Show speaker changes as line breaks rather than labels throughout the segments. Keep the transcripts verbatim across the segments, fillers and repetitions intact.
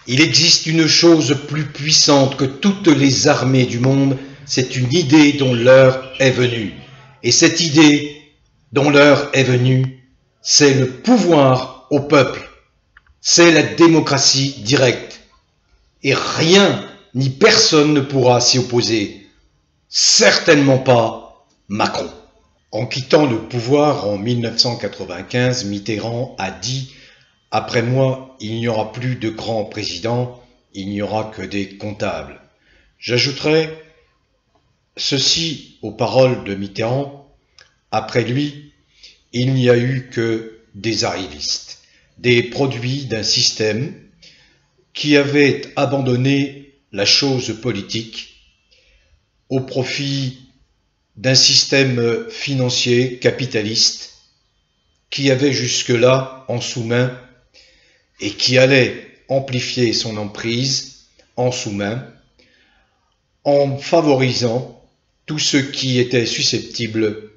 Il existe une chose plus puissante que toutes les armées du monde, c'est une idée dont l'heure est venue. Et cette idée dont l'heure est venue, c'est le pouvoir au peuple, c'est la démocratie directe. Et rien ni personne ne pourra s'y opposer, certainement pas Macron. En quittant le pouvoir en mille neuf cent quatre-vingt-quinze, Mitterrand a dit « Après moi, il n'y aura plus de grands présidents, il n'y aura que des comptables. » J'ajouterai ceci aux paroles de Mitterrand. Après lui, il n'y a eu que des arrivistes, des produits d'un système qui avait abandonné la chose politique au profit d'un système financier capitaliste qui avait jusque-là en sous-main et qui allait amplifier son emprise en sous-main en favorisant tous ceux qui étaient susceptibles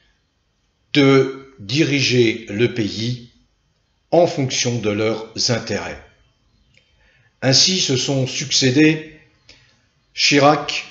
de diriger le pays en fonction de leurs intérêts. Ainsi se sont succédés Chirac,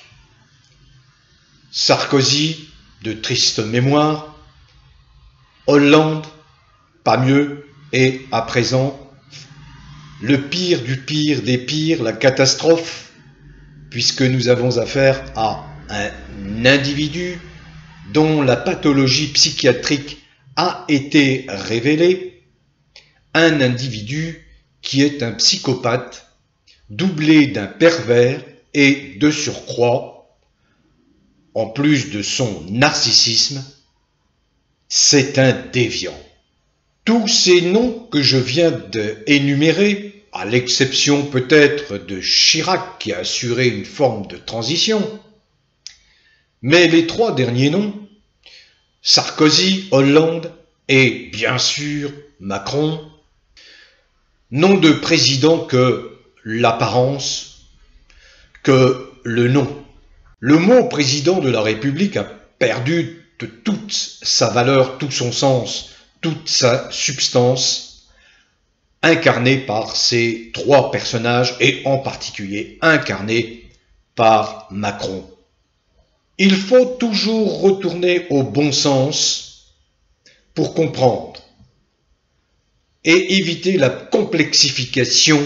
Sarkozy, de triste mémoire, Hollande, pas mieux, et à présent, le pire du pire des pires, la catastrophe, puisque nous avons affaire à un individu dont la pathologie psychiatrique a été révélée, un individu qui est un psychopathe, doublé d'un pervers et de surcroît, en plus de son narcissisme, c'est un déviant. Tous ces noms que je viens d'énumérer, à l'exception peut-être de Chirac qui a assuré une forme de transition, mais les trois derniers noms, Sarkozy, Hollande et bien sûr Macron, n'ont de président que l'apparence, que le nom. Le mot président de la République a perdu de toute sa valeur, tout son sens, toute sa substance, incarné par ces trois personnages et en particulier incarné par Macron. Il faut toujours retourner au bon sens pour comprendre et éviter la complexification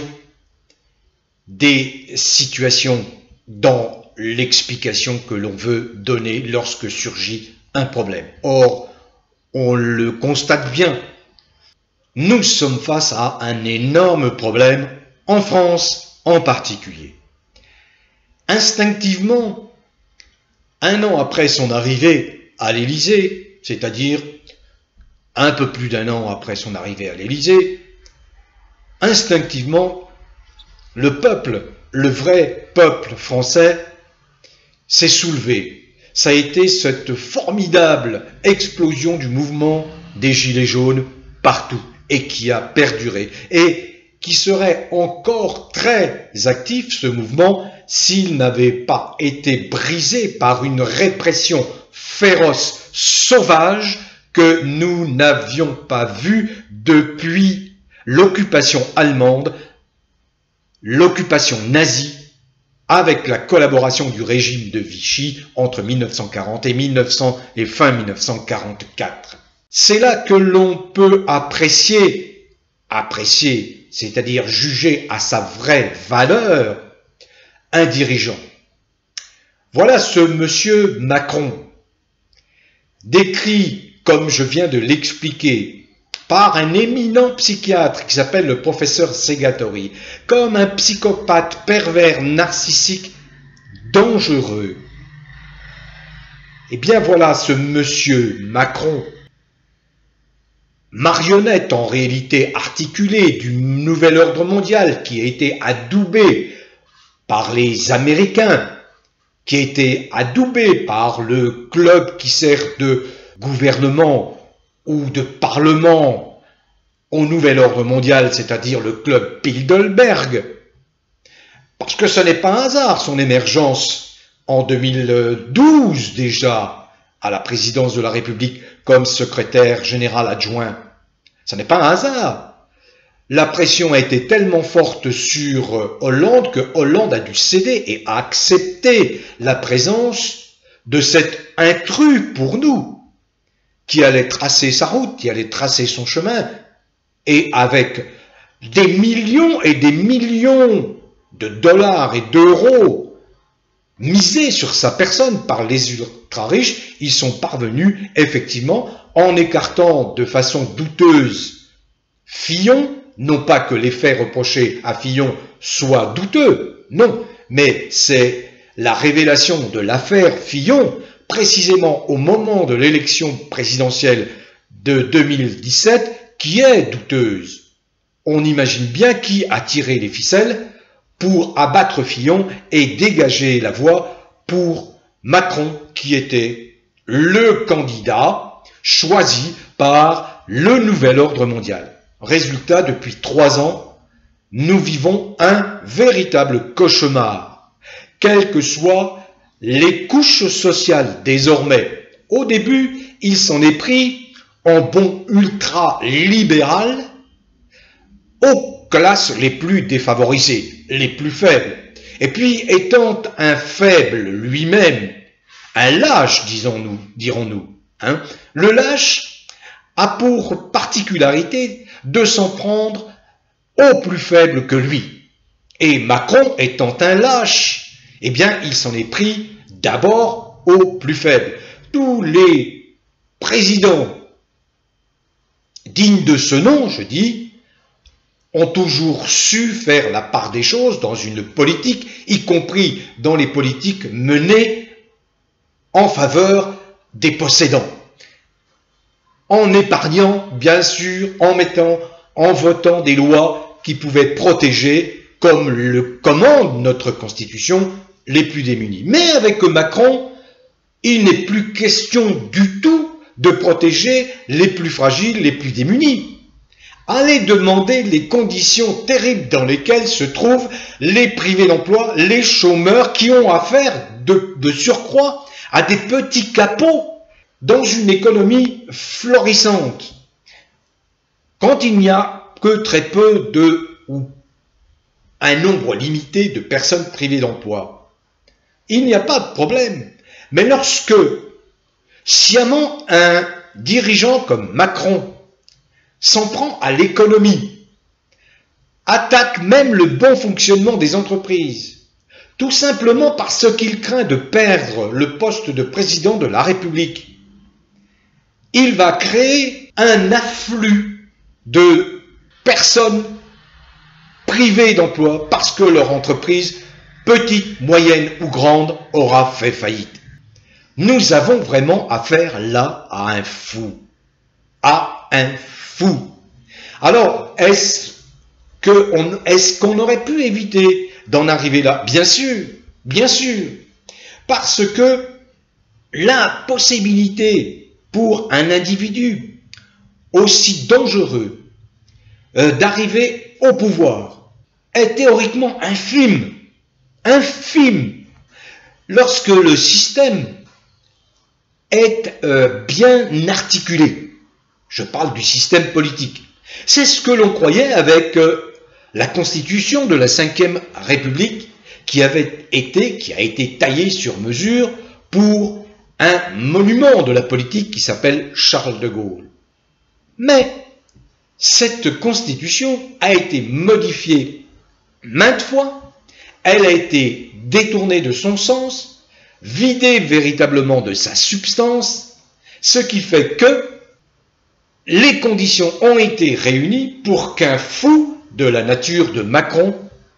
des situations dans l'explication que l'on veut donner lorsque surgit un problème. Or, on le constate bien, nous sommes face à un énorme problème, en France en particulier. Instinctivement, un an après son arrivée à l'Élysée, c'est-à-dire un peu plus d'un an après son arrivée à l'Élysée, instinctivement, le peuple, le vrai peuple français, s'est soulevé. Ça a été cette formidable explosion du mouvement des Gilets jaunes partout et qui a perduré et qui serait encore très actif, ce mouvement, s'il n'avait pas été brisé par une répression féroce, sauvage, que nous n'avions pas vue depuis l'occupation allemande, l'occupation nazie, avec la collaboration du régime de Vichy entre mille neuf cent quarante et, mille neuf cents et fin mille neuf cent quarante-quatre. C'est là que l'on peut apprécier, apprécier, c'est-à-dire juger à sa vraie valeur, un dirigeant. Voilà ce monsieur Macron, décrit, comme je viens de l'expliquer, par un éminent psychiatre qui s'appelle le professeur Segatori, comme un psychopathe pervers, narcissique, dangereux. Eh bien voilà ce monsieur Macron, marionnette en réalité articulée du nouvel ordre mondial qui a été adoubé par les Américains, qui a été adoubé par le club qui sert de gouvernement ou de parlement au nouvel ordre mondial, c'est-à-dire le club Bilderberg, parce que ce n'est pas un hasard son émergence en deux mille douze déjà à la présidence de la République comme secrétaire général adjoint. Ce n'est pas un hasard. la pression a été tellement forte sur Hollande que Hollande a dû céder et a accepté la présence de cet intrus pour nous, qui allait tracer sa route, qui allait tracer son chemin, et avec des millions et des millions de dollars et d'euros misés sur sa personne par les ultra-riches, ils sont parvenus effectivement, en écartant de façon douteuse Fillon, non pas que les faits reprochés à Fillon soient douteux, non, mais c'est la révélation de l'affaire Fillon, précisément au moment de l'élection présidentielle de deux mille dix-sept, qui est douteuse. On imagine bien qui a tiré les ficelles pour abattre Fillon et dégager la voie pour Macron, qui était le candidat choisi par le nouvel ordre mondial. Résultat, depuis trois ans, nous vivons un véritable cauchemar, quelles que soient les couches sociales désormais. Au début, il s'en est pris en bon ultra-libéral aux classes les plus défavorisées, les plus faibles. Et puis, étant un faible lui-même, un lâche, disons-nous, dirons-nous, hein, le lâche a pour particularité de s'en prendre aux plus faibles que lui. Et Macron étant un lâche, eh bien, il s'en est pris d'abord aux plus faibles. Tous les présidents dignes de ce nom, je dis, ont toujours su faire la part des choses dans une politique, y compris dans les politiques menées en faveur des possédants. En épargnant, bien sûr, en mettant, en votant des lois qui pouvaient protéger, comme le commande notre Constitution, les plus démunis. Mais avec Macron, il n'est plus question du tout de protéger les plus fragiles, les plus démunis. Allez demander les conditions terribles dans lesquelles se trouvent les privés d'emploi, les chômeurs qui ont affaire de, de surcroît à des petits capots dans une économie florissante. Quand il n'y a que très peu de, ou un nombre limité de personnes privées d'emploi, il n'y a pas de problème. Mais lorsque sciemment un dirigeant comme Macron s'en prend à l'économie, attaque même le bon fonctionnement des entreprises, tout simplement parce qu'il craint de perdre le poste de président de la République, il va créer un afflux de personnes privées d'emploi parce que leur entreprise, petite, moyenne ou grande, aura fait faillite. Nous avons vraiment affaire là à un fou. À un fou. Alors, est-ce qu'on est-ce qu'on aurait pu éviter d'en arriver là? Bien sûr, bien sûr. Parce que la possibilité pour un individu aussi dangereux euh, d'arriver au pouvoir est théoriquement infime. Infime. Lorsque le système est euh, bien articulé. Je parle du système politique. C'est ce que l'on croyait avec euh, la constitution de la cinquième République qui avait été, qui a été taillée sur mesure pour un monument de la politique qui s'appelle Charles de Gaulle. Mais cette constitution a été modifiée maintes fois, elle a été détournée de son sens, vidée véritablement de sa substance, ce qui fait que les conditions ont été réunies pour qu'un fou de la nature de Macron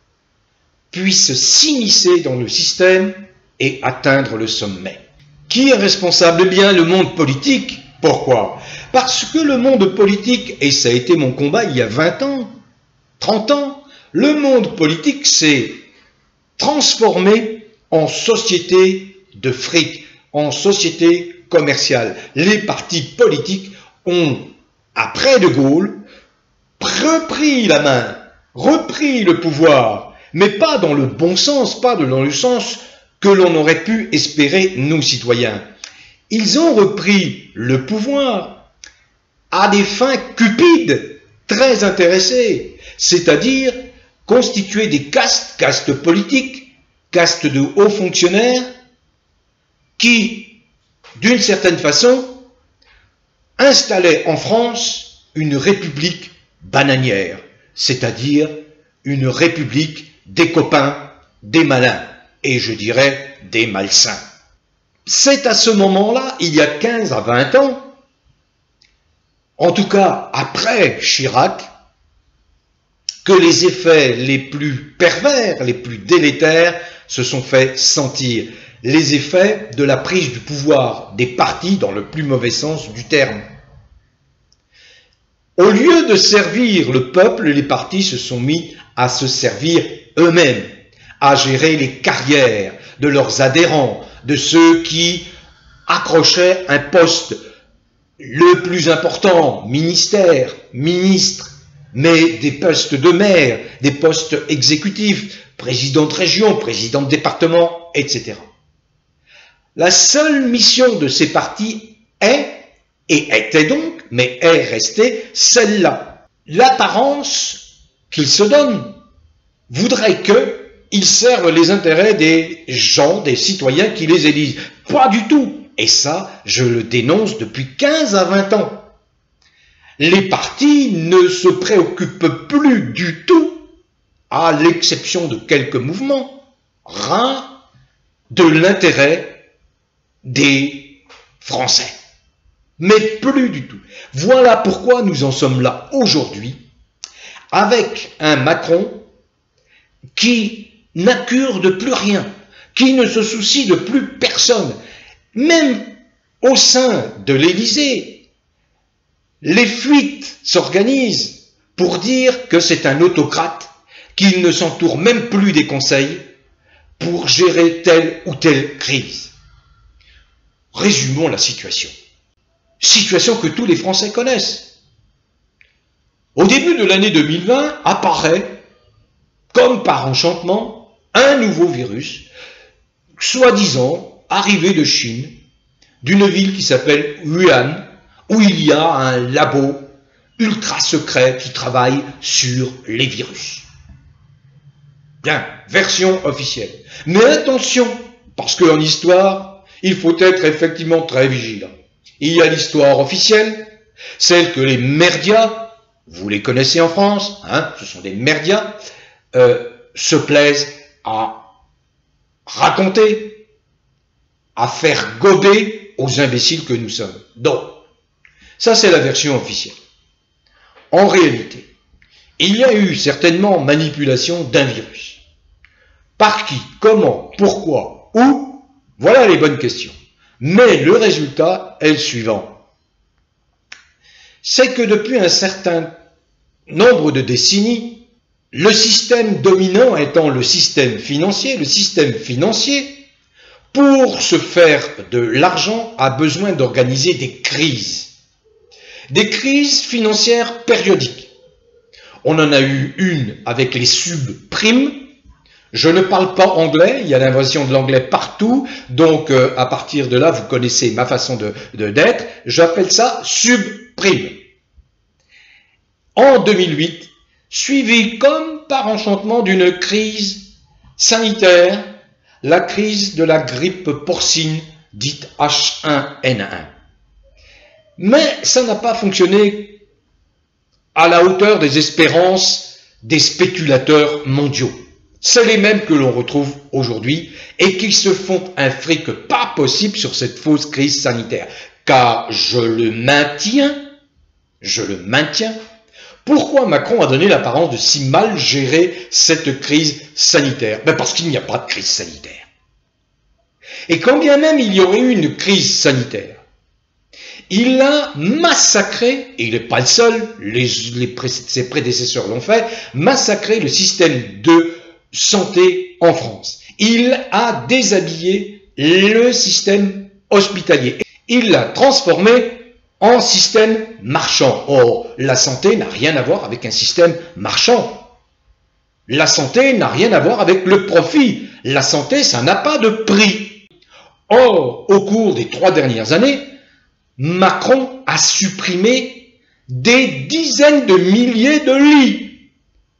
puisse s'immiscer dans le système et atteindre le sommet. Qui est responsable? Eh bien, le monde politique. Pourquoi? Parce que le monde politique, et ça a été mon combat il y a vingt ans, trente ans, le monde politique s'est transformé en société de fric, en société commerciale. Les partis politiques ont, après De Gaulle, repris la main, repris le pouvoir, mais pas dans le bon sens, pas dans le sens que l'on aurait pu espérer, nous citoyens. Ils ont repris le pouvoir à des fins cupides, très intéressées. c'est-à-dire constituer des castes, castes politiques, castes de hauts fonctionnaires, qui, d'une certaine façon, installaient en France une république bananière, c'est-à-dire une république des copains, des malins, et je dirais des malsains. C'est à ce moment-là, il y a quinze à vingt ans, en tout cas après Chirac, que les effets les plus pervers, les plus délétères se sont fait sentir. Les effets de la prise du pouvoir des partis dans le plus mauvais sens du terme. Au lieu de servir le peuple, les partis se sont mis à se servir eux-mêmes, à gérer les carrières de leurs adhérents, de ceux qui accrochaient un poste le plus important, ministère, ministre, mais des postes de maire, des postes exécutifs, président de région, président de département, et cetera. La seule mission de ces partis est, et était donc, mais est restée celle-là. L'apparence qu'ils se donnent voudrait qu'ils servent les intérêts des gens, des citoyens qui les élisent. Pas du tout. Et ça, je le dénonce depuis quinze à vingt ans. Les partis ne se préoccupent plus du tout, à l'exception de quelques mouvements rares, de l'intérêt des Français. Mais plus du tout. Voilà pourquoi nous en sommes là aujourd'hui, avec un Macron qui n'accure de plus rien, qui ne se soucie de plus personne. Même au sein de l'Élysée, les fuites s'organisent pour dire que c'est un autocrate, qu'il ne s'entoure même plus des conseils pour gérer telle ou telle crise. Résumons la situation. Situation que tous les Français connaissent. Au début de l'année deux mille vingt, apparaît, comme par enchantement, un nouveau virus, soi-disant arrivé de Chine, d'une ville qui s'appelle Wuhan, où il y a un labo ultra secret qui travaille sur les virus. Bien, version officielle. Mais attention, parce qu'en histoire, il faut être effectivement très vigilant. Il y a l'histoire officielle, celle que les merdias, vous les connaissez en France, hein, ce sont des merdias, euh, se plaisent à raconter, à faire gober aux imbéciles que nous sommes. Donc, ça c'est la version officielle. En réalité, il y a eu certainement manipulation d'un virus. Par qui, comment, pourquoi, où? Voilà les bonnes questions. Mais le résultat est le suivant. C'est que depuis un certain nombre de décennies, le système dominant étant le système financier, le système financier, pour se faire de l'argent, a besoin d'organiser des crises. Des crises financières périodiques. On en a eu une avec les subprimes. Je ne parle pas anglais, il y a l'invasion de l'anglais partout, donc euh, à partir de là, vous connaissez ma façon de, de d'être, j'appelle ça subprime. En deux mille huit, suivi comme par enchantement d'une crise sanitaire, la crise de la grippe porcine, dite H un N un. Mais ça n'a pas fonctionné à la hauteur des espérances des spéculateurs mondiaux. C'est les mêmes que l'on retrouve aujourd'hui et qui se font un fric pas possible sur cette fausse crise sanitaire. Car je le maintiens, je le maintiens, pourquoi Macron a donné l'apparence de si mal gérer cette crise sanitaire? Ben parce qu'il n'y a pas de crise sanitaire. Et quand bien même il y aurait eu une crise sanitaire, il a massacré, et il n'est pas le seul, les, les, ses prédécesseurs l'ont fait, massacré le système de santé en France. Il a déshabillé le système hospitalier. Il l'a transformé en système marchand. Or, la santé n'a rien à voir avec un système marchand. La santé n'a rien à voir avec le profit. La santé, ça n'a pas de prix. Or, au cours des trois dernières années, Macron a supprimé des dizaines de milliers de lits.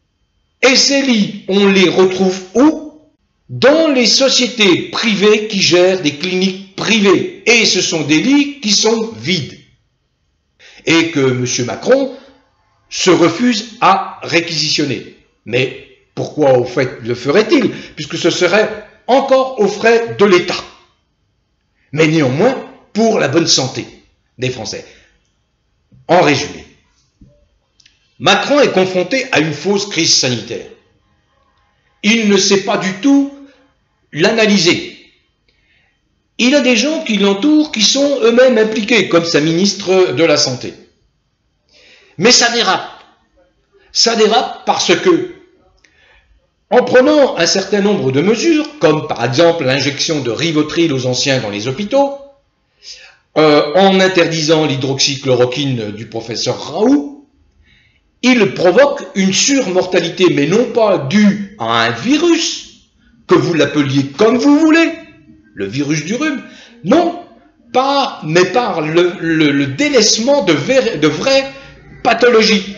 Et ces lits, on les retrouve où? Dans les sociétés privées qui gèrent des cliniques privées. Et ce sont des lits qui sont vides. Et que M. Macron se refuse à réquisitionner. Mais pourquoi au fait le ferait-il? Puisque ce serait encore aux frais de l'État. Mais néanmoins, pour la bonne santé des Français. En résumé, Macron est confronté à une fausse crise sanitaire. Il ne sait pas du tout l'analyser. Il a des gens qui l'entourent qui sont eux-mêmes impliqués, comme sa ministre de la Santé. Mais ça dérape. Ça dérape parce que, en prenant un certain nombre de mesures, comme par exemple l'injection de Rivotril aux anciens dans les hôpitaux, euh, en interdisant l'hydroxychloroquine du professeur Raoult, il provoque une surmortalité, mais non pas due à un virus, que vous l'appeliez comme vous voulez, le virus du rhume, non, pas, mais par le, le, le délaissement de, ver, de vraies pathologies.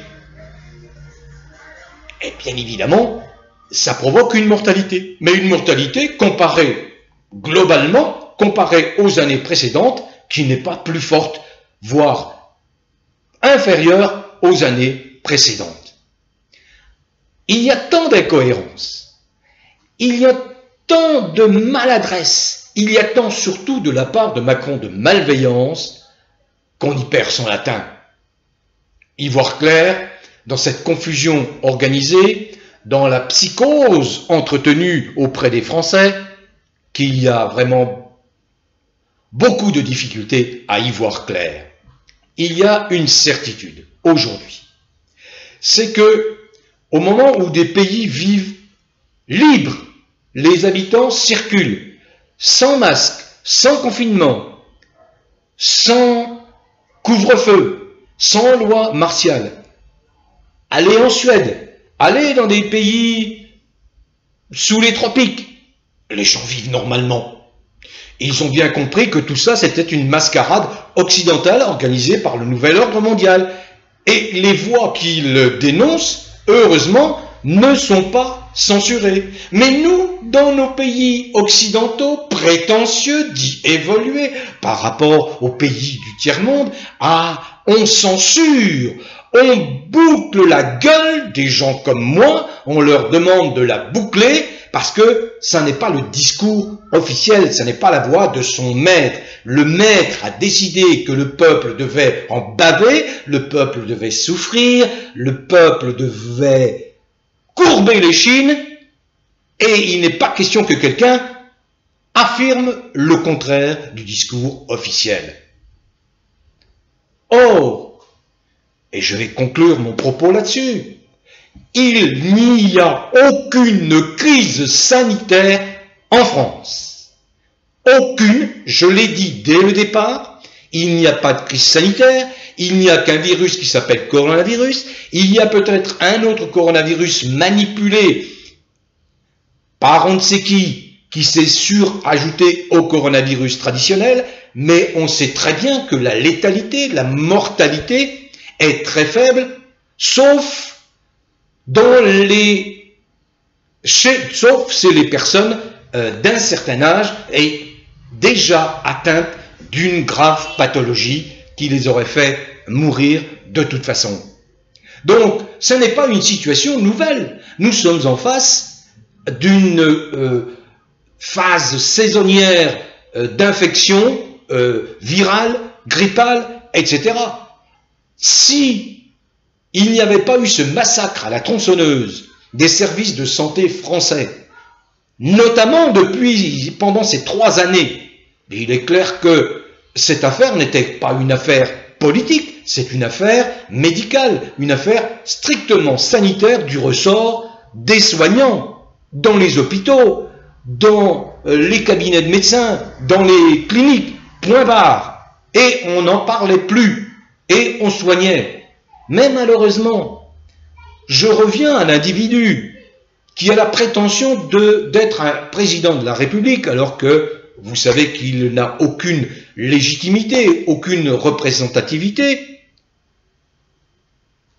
Et bien évidemment, ça provoque une mortalité, mais une mortalité comparée, globalement, comparée aux années précédentes, qui n'est pas plus forte, voire inférieure aux années précédentes. Il y a tant d'incohérences, il y a tant de maladresse, il y a tant surtout de la part de Macron de malveillance qu'on y perd son latin. Y voir clair dans cette confusion organisée, dans la psychose entretenue auprès des Français, qu'il y a vraiment beaucoup de difficultés à y voir clair. Il y a une certitude aujourd'hui, c'est que au moment où des pays vivent libres, les habitants circulent sans masque, sans confinement, sans couvre-feu, sans loi martiale. Allez en Suède, allez dans des pays sous les tropiques, les gens vivent normalement. Ils ont bien compris que tout ça, c'était une mascarade occidentale organisée par le nouvel ordre mondial. Et les voix qui le dénoncent, heureusement, ne sont pas censurées. Mais nous, dans nos pays occidentaux, prétentieux, dits évolués, par rapport aux pays du tiers-monde, ah, on censure, on boucle la gueule des gens comme moi, on leur demande de la boucler, parce que ça n'est pas le discours officiel, ça n'est pas la voix de son maître. Le maître a décidé que le peuple devait en baver, le peuple devait souffrir, le peuple devait courber les chines, et il n'est pas question que quelqu'un affirme le contraire du discours officiel. Or, et je vais conclure mon propos là-dessus, il n'y a aucune crise sanitaire en France. Aucune, je l'ai dit dès le départ, il n'y a pas de crise sanitaire, il n'y a qu'un virus qui s'appelle coronavirus, il y a peut-être un autre coronavirus manipulé par on ne sait qui, qui s'est surajouté au coronavirus traditionnel, mais on sait très bien que la létalité, la mortalité est très faible, sauf dans les, chez, sauf chez les personnes euh, d'un certain âge et déjà atteintes d'une grave pathologie qui les aurait fait mourir de toute façon. Donc, ce n'est pas une situation nouvelle. Nous sommes en face d'une euh, phase saisonnière euh, d'infection euh, virale, grippale, et cetera. Si il n'y avait pas eu ce massacre à la tronçonneuse des services de santé français, notamment depuis, pendant ces trois années, il est clair que cette affaire n'était pas une affaire politique, c'est une affaire médicale, une affaire strictement sanitaire du ressort des soignants, dans les hôpitaux, dans les cabinets de médecins, dans les cliniques, point barre. Et on n'en parlait plus, et on soignait. Mais malheureusement, je reviens à l'individu qui a la prétention d'être un président de la République, alors que vous savez qu'il n'a aucune légitimité, aucune représentativité.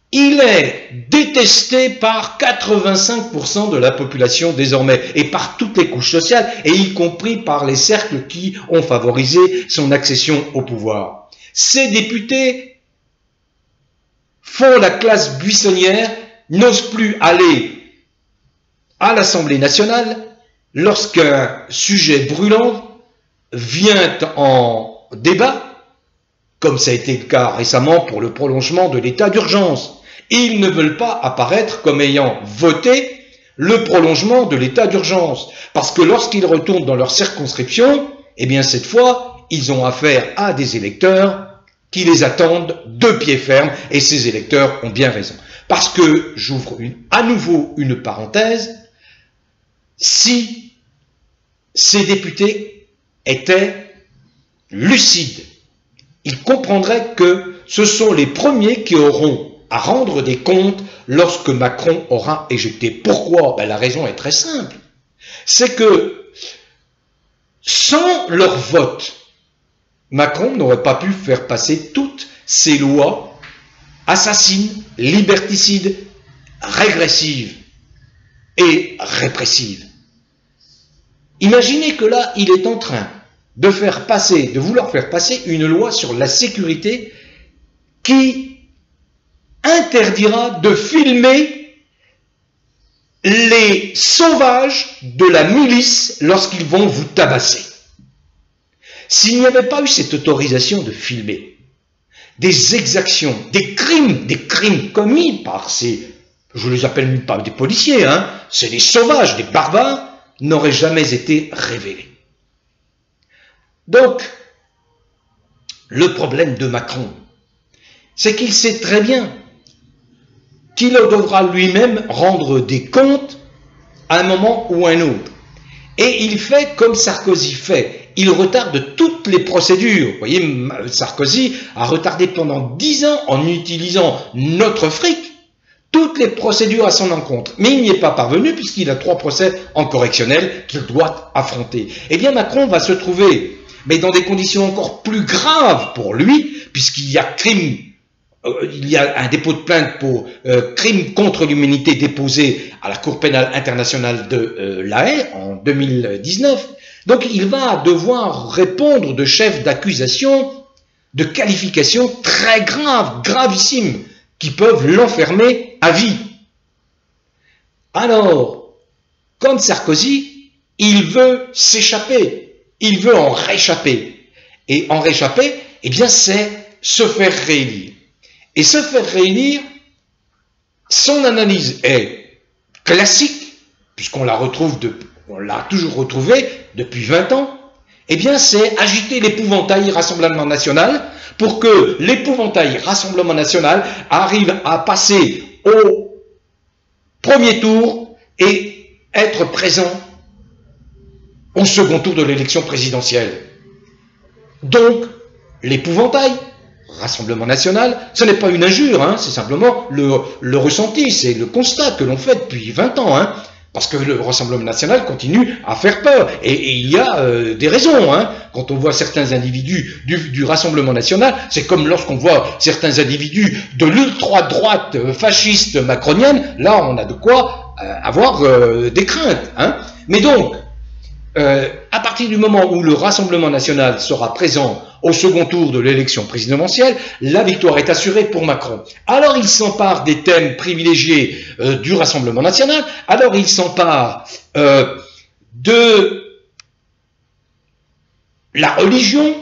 il est détesté par quatre-vingt-cinq pour cent de la population désormais, et par toutes les couches sociales, et y compris par les cercles qui ont favorisé son accession au pouvoir. Ces députés font la classe buissonnière, n'osent plus aller à l'Assemblée nationale lorsqu'un sujet brûlant vient en débat, comme ça a été le cas récemment pour le prolongement de l'état d'urgence. Ils ne veulent pas apparaître comme ayant voté le prolongement de l'état d'urgence, parce que lorsqu'ils retournent dans leur circonscription, eh bien cette fois, ils ont affaire à des électeurs qui les attendent de pied ferme, et ces électeurs ont bien raison. Parce que, j'ouvre à nouveau une parenthèse, si ces députés étaient lucides, ils comprendraient que ce sont les premiers qui auront à rendre des comptes lorsque Macron aura éjecté. Pourquoi? Ben, la raison est très simple. C'est que sans leur vote, Macron n'aurait pas pu faire passer toutes ces lois assassines, liberticides, régressives et répressives. Imaginez que là, il est en train de faire passer, de vouloir faire passer une loi sur la sécurité qui interdira de filmer les sauvages de la milice lorsqu'ils vont vous tabasser. S'il n'y avait pas eu cette autorisation de filmer des exactions, des crimes, des crimes commis par ces, je ne les appelle même pas des policiers, hein, c'est des sauvages, des barbares, n'auraient jamais été révélés. Donc, le problème de Macron, c'est qu'il sait très bien qu'il devra lui-même rendre des comptes à un moment ou à un autre. Et il fait comme Sarkozy fait. Il retarde toutes les procédures. Vous voyez, Sarkozy a retardé pendant dix ans en utilisant notre fric, toutes les procédures à son encontre. Mais il n'y est pas parvenu puisqu'il a trois procès en correctionnel qu'il doit affronter. Eh bien, Macron va se trouver, mais dans des conditions encore plus graves pour lui, puisqu'il y a crime. Il y a un dépôt de plainte pour euh, crime contre l'humanité déposé à la Cour pénale internationale de euh, La Haye en deux mille dix-neuf. Donc il va devoir répondre de chefs d'accusation, de qualifications très graves, gravissimes, qui peuvent l'enfermer à vie. Alors, comme Sarkozy, il veut s'échapper, il veut en réchapper. Et en réchapper, eh bien c'est se faire réélire. Et se faire réélire, son analyse est classique, puisqu'on la retrouve, de, on l'a toujours retrouvée depuis vingt ans, eh bien c'est agiter l'épouvantail Rassemblement National pour que l'épouvantail Rassemblement National arrive à passer au premier tour et être présent au second tour de l'élection présidentielle. Donc, l'épouvantail Rassemblement National, ce n'est pas une injure, hein, c'est simplement le, le ressenti, c'est le constat que l'on fait depuis vingt ans, hein, parce que le Rassemblement National continue à faire peur, et, et il y a euh, des raisons, hein, quand on voit certains individus du, du Rassemblement National, c'est comme lorsqu'on voit certains individus de l'ultra-droite euh, fasciste macronienne, là on a de quoi euh, avoir euh, des craintes, hein. Mais donc, euh, à partir du moment où le Rassemblement National sera présent au second tour de l'élection présidentielle, la victoire est assurée pour Macron. Alors il s'empare des thèmes privilégiés euh, du Rassemblement National, alors il s'empare euh, de la religion,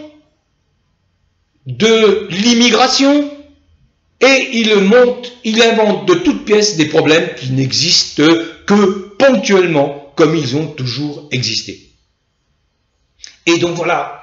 de l'immigration, et il monte, il invente de toutes pièces des problèmes qui n'existent que ponctuellement, comme ils ont toujours existé. Et donc voilà,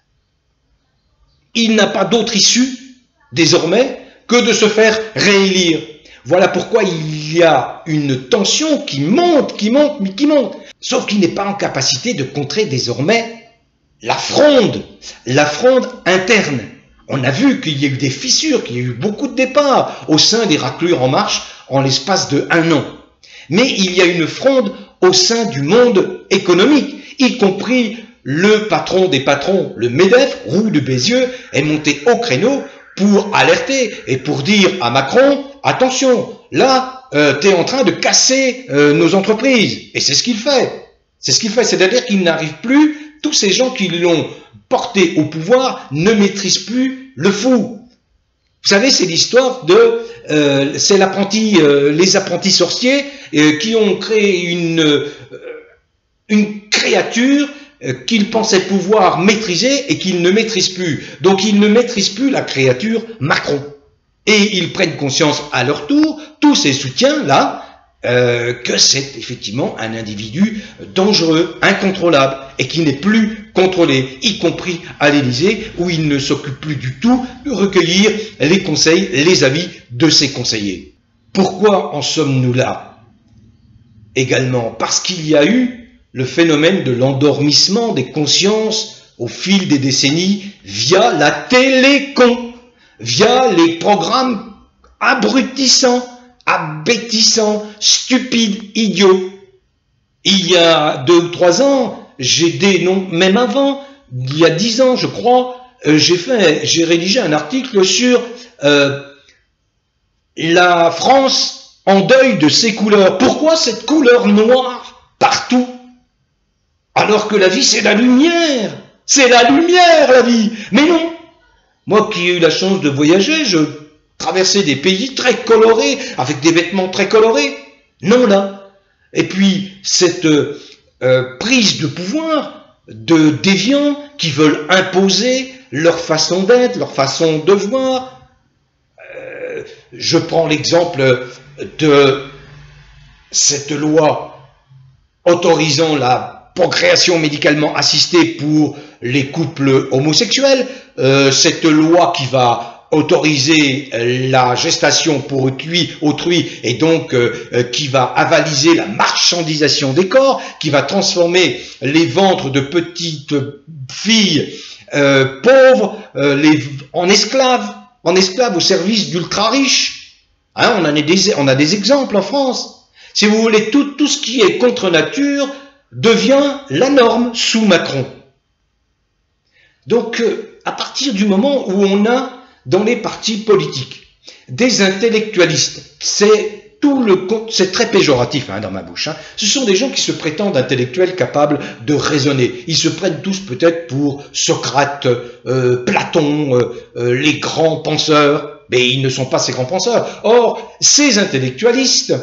il n'a pas d'autre issue, désormais, que de se faire réélire. Voilà pourquoi il y a une tension qui monte, qui monte, mais qui monte. Sauf qu'il n'est pas en capacité de contrer désormais la fronde, la fronde interne. On a vu qu'il y a eu des fissures, qu'il y a eu beaucoup de départs au sein des raclures En Marche en l'espace de un an. Mais il y a une fronde au sein du monde économique, y compris le patron des patrons, le MEDEF, Roux de Bézieux, est monté au créneau pour alerter et pour dire à Macron, attention, là, euh, tu es en train de casser euh, nos entreprises. Et c'est ce qu'il fait. C'est ce qu'il fait, c'est-à-dire qu'il n'arrive plus, tous ces gens qui l'ont porté au pouvoir ne maîtrisent plus le fou. Vous savez, c'est l'histoire de, euh, c'est l'apprenti, euh, les apprentis sorciers euh, qui ont créé une, euh, une créature euh, qu'ils pensaient pouvoir maîtriser et qu'ils ne maîtrisent plus. Donc ils ne maîtrisent plus la créature Macron. Et ils prennent conscience à leur tour, tous ces soutiens-là, euh, que c'est effectivement un individu dangereux, incontrôlable, et qui n'est plus contrôlé, y compris à l'Élysée, où il ne s'occupe plus du tout de recueillir les conseils, les avis de ses conseillers. Pourquoi en sommes-nous là? Également parce qu'il y a eu le phénomène de l'endormissement des consciences au fil des décennies via la télécom, via les programmes abrutissants, abétissants, stupides, idiots. Il y a deux ou trois ans, j'ai des noms, même avant, il y a dix ans, je crois, euh, j'ai fait, j'ai rédigé un article sur euh, la France en deuil de ses couleurs. Pourquoi cette couleur noire partout? Alors que la vie, c'est la lumière. C'est la lumière, la vie. Mais non. Moi qui ai eu la chance de voyager, je traversais des pays très colorés, avec des vêtements très colorés. Non, là. Et puis, cette euh, prise de pouvoir de déviants qui veulent imposer leur façon d'être, leur façon de voir. Euh, je prends l'exemple de cette loi autorisant la procréation médicalement assistée pour les couples homosexuels, euh, cette loi qui va autoriser la gestation pour autrui, autrui et donc euh, qui va avaliser la marchandisation des corps, qui va transformer les ventres de petites filles euh, pauvres euh, les, en esclaves, en esclaves au service d'ultra riches. Hein, on, en a des, on a des exemples en France. Si vous voulez, tout, tout ce qui est contre nature devient la norme sous Macron. Donc, euh, à partir du moment où on a dans les partis politiques des intellectualistes, c'est tout le, c'est très péjoratif hein, dans ma bouche, hein. Ce sont des gens qui se prétendent intellectuels capables de raisonner. Ils se prennent tous peut-être pour Socrate, euh, Platon, euh, euh, les grands penseurs, mais ils ne sont pas ces grands penseurs. Or, ces intellectualistes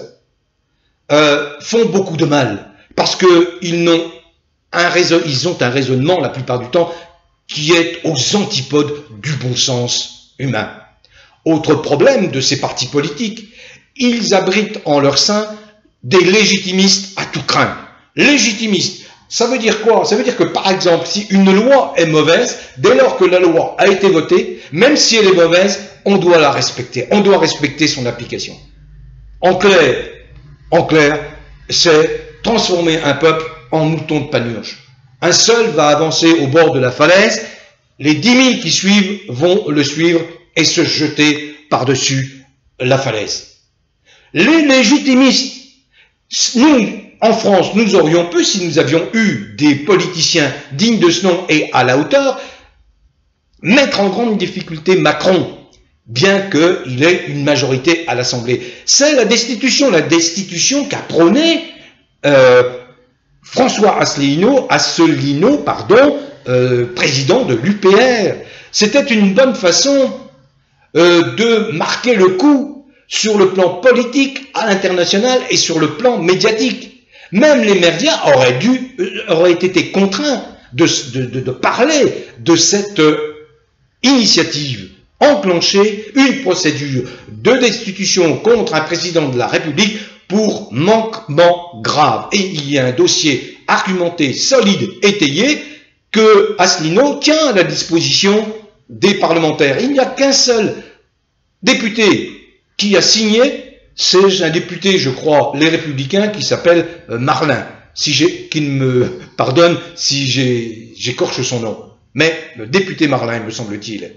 euh, font beaucoup de mal, parce qu'ils n'ont un raison, ils ont un raisonnement la plupart du temps qui est aux antipodes du bon sens humain. Autre problème de ces partis politiques, ils abritent en leur sein des légitimistes à tout craint. Légitimistes, ça veut dire quoi? Ça veut dire que par exemple, si une loi est mauvaise, dès lors que la loi a été votée, même si elle est mauvaise, on doit la respecter, on doit respecter son application. En clair, en clair, c'est transformer un peuple en mouton de Panurge. Un seul va avancer au bord de la falaise, les dix mille qui suivent vont le suivre et se jeter par-dessus la falaise. Les légitimistes, nous, en France, nous aurions pu, si nous avions eu des politiciens dignes de ce nom et à la hauteur, mettre en grande difficulté Macron, bien qu'il ait une majorité à l'Assemblée. C'est la destitution, la destitution qu'a prônée euh, François Asselineau, Asselineau, pardon, euh, président de l'U P R. C'était une bonne façon euh, de marquer le coup sur le plan politique à l'international et sur le plan médiatique. Même les médias auraient dû, euh, auraient été contraints de, de, de, de parler de cette euh, initiative, enclencher une procédure de destitution contre un président de la République pour manquement grave. Et il y a un dossier argumenté, solide, étayé, que Asselineau tient à la disposition des parlementaires. Il n'y a qu'un seul député qui a signé, c'est un député, je crois, les Républicains, qui s'appelle Marlin, si j'ai, qui me pardonne si j'écorche son nom. Mais le député Marlin, me semble-t-il.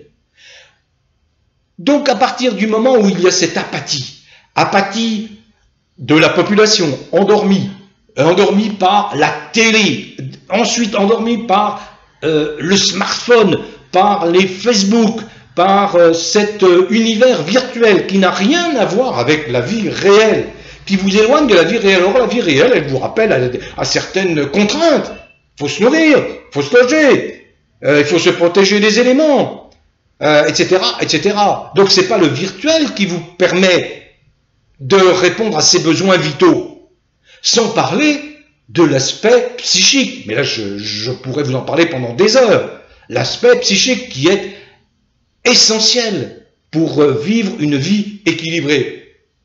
Donc à partir du moment où il y a cette apathie, apathie de la population endormie, endormie par la télé, ensuite endormie par euh, le smartphone, par les Facebook, par euh, cet euh, univers virtuel qui n'a rien à voir avec la vie réelle, qui vous éloigne de la vie réelle. Or, la vie réelle, elle vous rappelle à, à certaines contraintes. Il faut se nourrir, il faut se loger, euh, il faut se protéger des éléments, euh, et cetera, et cetera. Donc, c'est pas le virtuel qui vous permet de répondre à ces besoins vitaux, sans parler de l'aspect psychique. Mais là, je, je pourrais vous en parler pendant des heures. L'aspect psychique qui est essentiel pour vivre une vie équilibrée.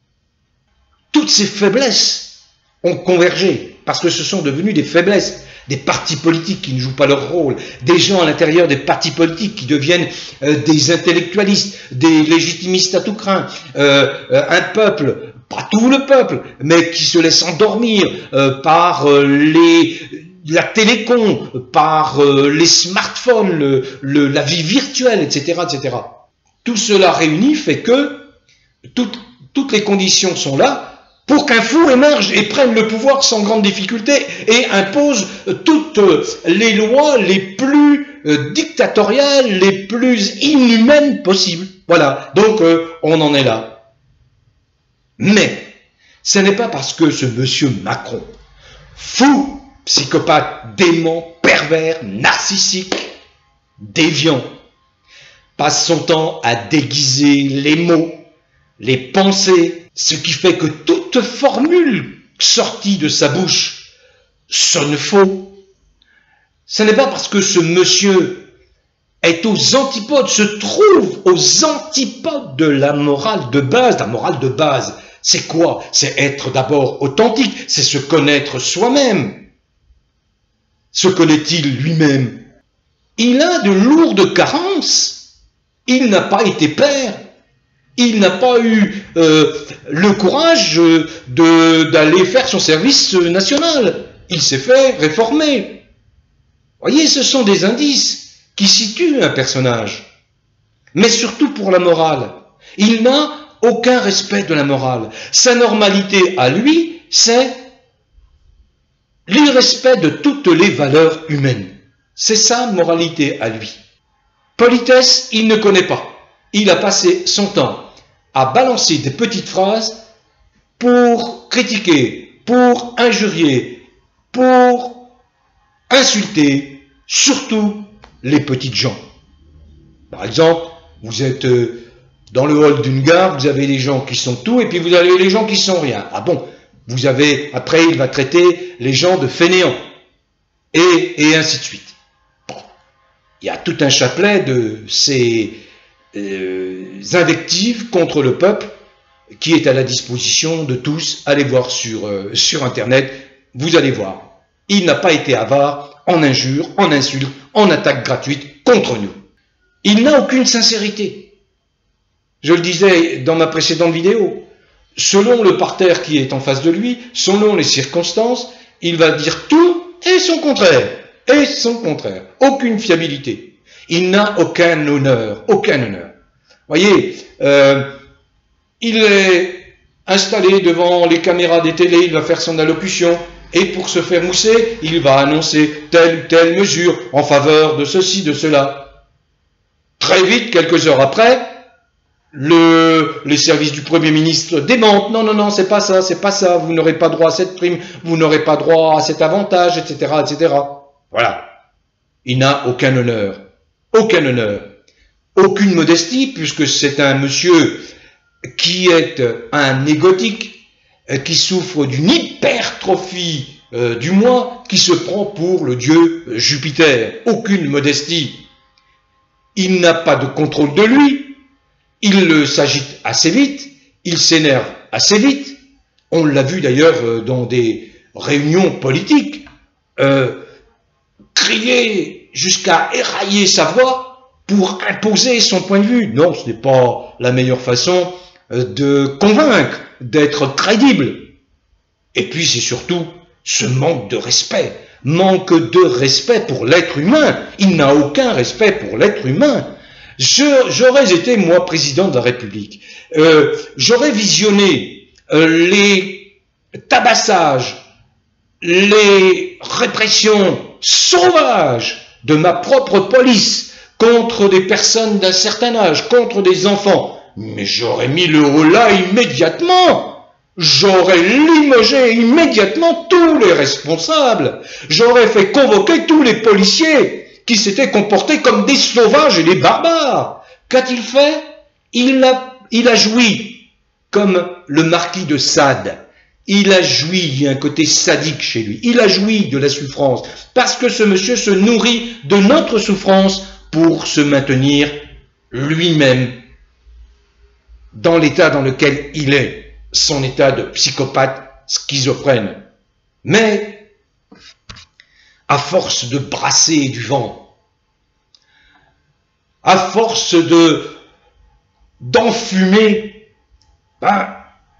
Toutes ces faiblesses ont convergé, parce que ce sont devenues des faiblesses, des partis politiques qui ne jouent pas leur rôle, des gens à l'intérieur des partis politiques qui deviennent euh, des intellectualistes, des légitimistes à tout crin, euh, euh, un peuple, pas tout le peuple, mais qui se laisse endormir euh, par euh, les... la télécom, par euh, les smartphones, le, le, la vie virtuelle, et cetera, et cetera. Tout cela réuni fait que toutes, toutes les conditions sont là pour qu'un fou émerge et prenne le pouvoir sans grande difficulté et impose toutes les lois les plus euh, dictatoriales, les plus inhumaines possibles. Voilà, donc euh, on en est là. Mais ce n'est pas parce que ce monsieur Macron, fou, psychopathe, dément, pervers, narcissique, déviant, passe son temps à déguiser les mots, les pensées, ce qui fait que toute formule sortie de sa bouche sonne faux. Ce n'est pas parce que ce monsieur est aux antipodes, se trouve aux antipodes de la morale de base. La morale de base, c'est quoi? C'est être d'abord authentique, c'est se connaître soi-même. Se connaît-il lui-même? Il a de lourdes carences. Il n'a pas été père. Il n'a pas eu euh, le courage de, d'aller faire son service national. Il s'est fait réformer. Voyez, ce sont des indices qui situent un personnage. Mais surtout pour la morale. Il n'a aucun respect de la morale. Sa normalité à lui, c'est l'irrespect de toutes les valeurs humaines. C'est sa moralité à lui. Politesse, il ne connaît pas. Il a passé son temps à balancer des petites phrases pour critiquer, pour injurier, pour insulter, surtout les petites gens. Par exemple, vous êtes dans le hall d'une gare, vous avez les gens qui sont tout, et puis vous avez les gens qui sont rien. Ah bon? Vous avez, après, il va traiter les gens de fainéants, et, et ainsi de suite. Bon. Il y a tout un chapelet de ces euh, invectives contre le peuple qui est à la disposition de tous. Allez voir sur, euh, sur Internet, vous allez voir. Il n'a pas été avare en injures, en insultes, en attaques gratuites contre nous. Il n'a aucune sincérité. Je le disais dans ma précédente vidéo. Selon le parterre qui est en face de lui, selon les circonstances, il va dire tout et son contraire. Et son contraire. Aucune fiabilité. Il n'a aucun honneur. Aucun honneur. Voyez, euh, il est installé devant les caméras des télés, il va faire son allocution, et pour se faire mousser, il va annoncer telle ou telle mesure en faveur de ceci, de cela. Très vite, quelques heures après, Le, les services du Premier ministre démentent. Non, non, non, c'est pas ça, c'est pas ça. Vous n'aurez pas droit à cette prime, vous n'aurez pas droit à cet avantage, et cetera, et cetera. Voilà. Il n'a aucun honneur. Aucun honneur. Aucune modestie, puisque c'est un monsieur qui est un égotique, qui souffre d'une hypertrophie euh, du moi, qui se prend pour le dieu Jupiter. Aucune modestie. Il n'a pas de contrôle de lui. Il s'agite assez vite, il s'énerve assez vite. On l'a vu d'ailleurs dans des réunions politiques, euh, crier jusqu'à érailler sa voix pour imposer son point de vue. Non, ce n'est pas la meilleure façon de convaincre, d'être crédible. Et puis c'est surtout ce manque de respect, manque de respect pour l'être humain. Il n'a aucun respect pour l'être humain. J'aurais été, moi, président de la République. Euh, J'aurais visionné euh, les tabassages, les répressions sauvages de ma propre police contre des personnes d'un certain âge, contre des enfants. Mais j'aurais mis le holà immédiatement. J'aurais limogé immédiatement tous les responsables. J'aurais fait convoquer tous les policiers qui s'étaient comportés comme des sauvages et des barbares. Qu'a-t-il fait? Il a, il a joui, comme le marquis de Sade. Il a joui, il y a un côté sadique chez lui. Il a joui de la souffrance, parce que ce monsieur se nourrit de notre souffrance pour se maintenir lui-même dans l'état dans lequel il est, son état de psychopathe schizophrène. Mais, à force de brasser du vent, à force de d'enfumer, ben,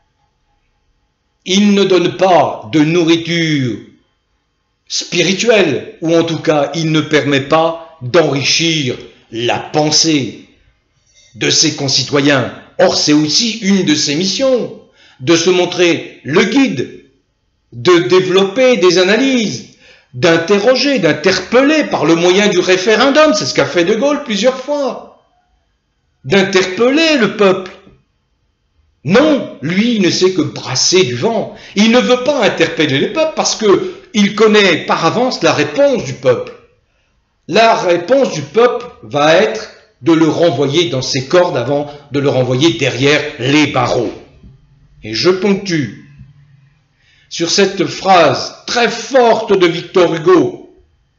il ne donne pas de nourriture spirituelle, ou en tout cas, il ne permet pas d'enrichir la pensée de ses concitoyens. Or, c'est aussi une de ses missions, de se montrer le guide, de développer des analyses, d'interroger, d'interpeller par le moyen du référendum, c'est ce qu'a fait De Gaulle plusieurs fois, d'interpeller le peuple. Non, lui, il ne sait que brasser du vent. Il ne veut pas interpeller le peuple parce qu'il connaît par avance la réponse du peuple. La réponse du peuple va être de le renvoyer dans ses cordes avant de le renvoyer derrière les barreaux. Et je ponctue sur cette phrase très forte de Victor Hugo,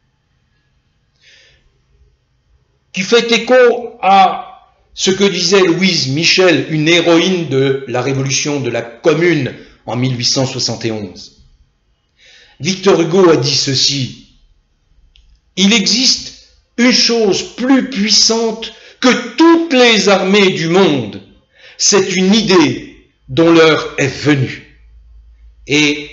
qui fait écho à ce que disait Louise Michel, une héroïne de la révolution de la Commune en mille huit cent soixante et onze. Victor Hugo a dit ceci: il existe une chose plus puissante que toutes les armées du monde, c'est une idée dont l'heure est venue. Et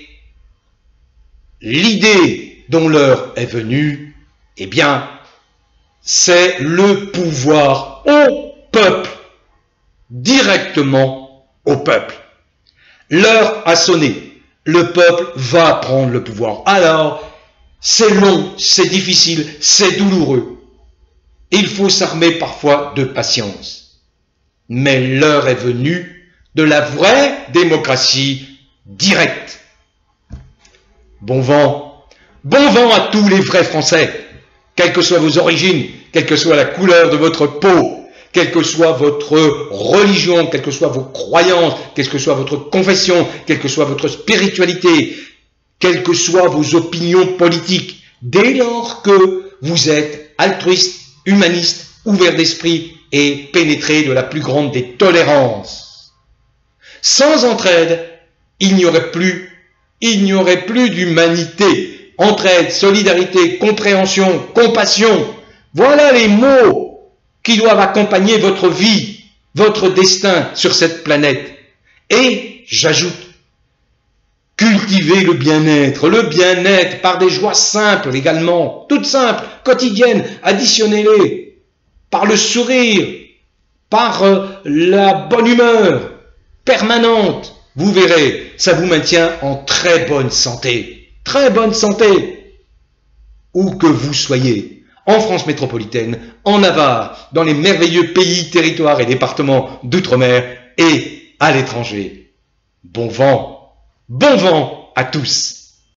l'idée dont l'heure est venue, eh bien, c'est le pouvoir au peuple, directement au peuple. L'heure a sonné, le peuple va prendre le pouvoir. Alors, c'est long, c'est difficile, c'est douloureux. Il faut s'armer parfois de patience. Mais l'heure est venue de la vraie démocratie directe. Bon vent, bon vent à tous les vrais Français, quelles que soient vos origines, quelle que soit la couleur de votre peau, quelle que soit votre religion, quelles que soient vos croyances, quelle que soit votre confession, quelle que soit votre spiritualité, quelles que soient vos opinions politiques, dès lors que vous êtes altruiste, humaniste, ouvert d'esprit et pénétré de la plus grande des tolérances. Sans entraide, il n'y aurait plus, il n'y aurait plus d'humanité. Entraide, solidarité, compréhension, compassion, voilà les mots qui doivent accompagner votre vie, votre destin sur cette planète. Et, j'ajoute, cultiver le bien-être, le bien-être par des joies simples également, toutes simples, quotidiennes, additionnez-les, par le sourire, par euh, la bonne humeur permanente. Vous verrez, ça vous maintient en très bonne santé, très bonne santé, où que vous soyez, en France métropolitaine, en Navarre, dans les merveilleux pays, territoires et départements d'outre-mer et à l'étranger. Bon vent, bon vent à tous!